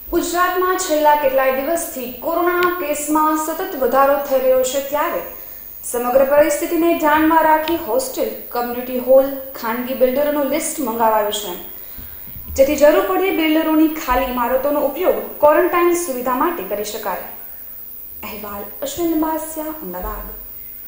ગુજરાતમાં છેલ્લા કેટલાય દિવસથી કોરોના કેસમાં સતત વધારો થઈ રહ્યો છે ત્યારે સમગ્ર પરિસ્થિતિને ધ્યાનમાં રાખી હોસ્ટેલ, કમ્યુનિટી હોલ, ખાનગી બિલ્ડરોનું લિસ્ટ મંગાવાયું છે, જેથી જરૂર પડે બિલ્ડરોની ખાલી ઇમારતોનો ઉપયોગ ક્વોરન્ટાઇન સુવિધા માટે કરી શકાય। અહેવાલ અશ્વિન બાસિયા, અમદાવાદ।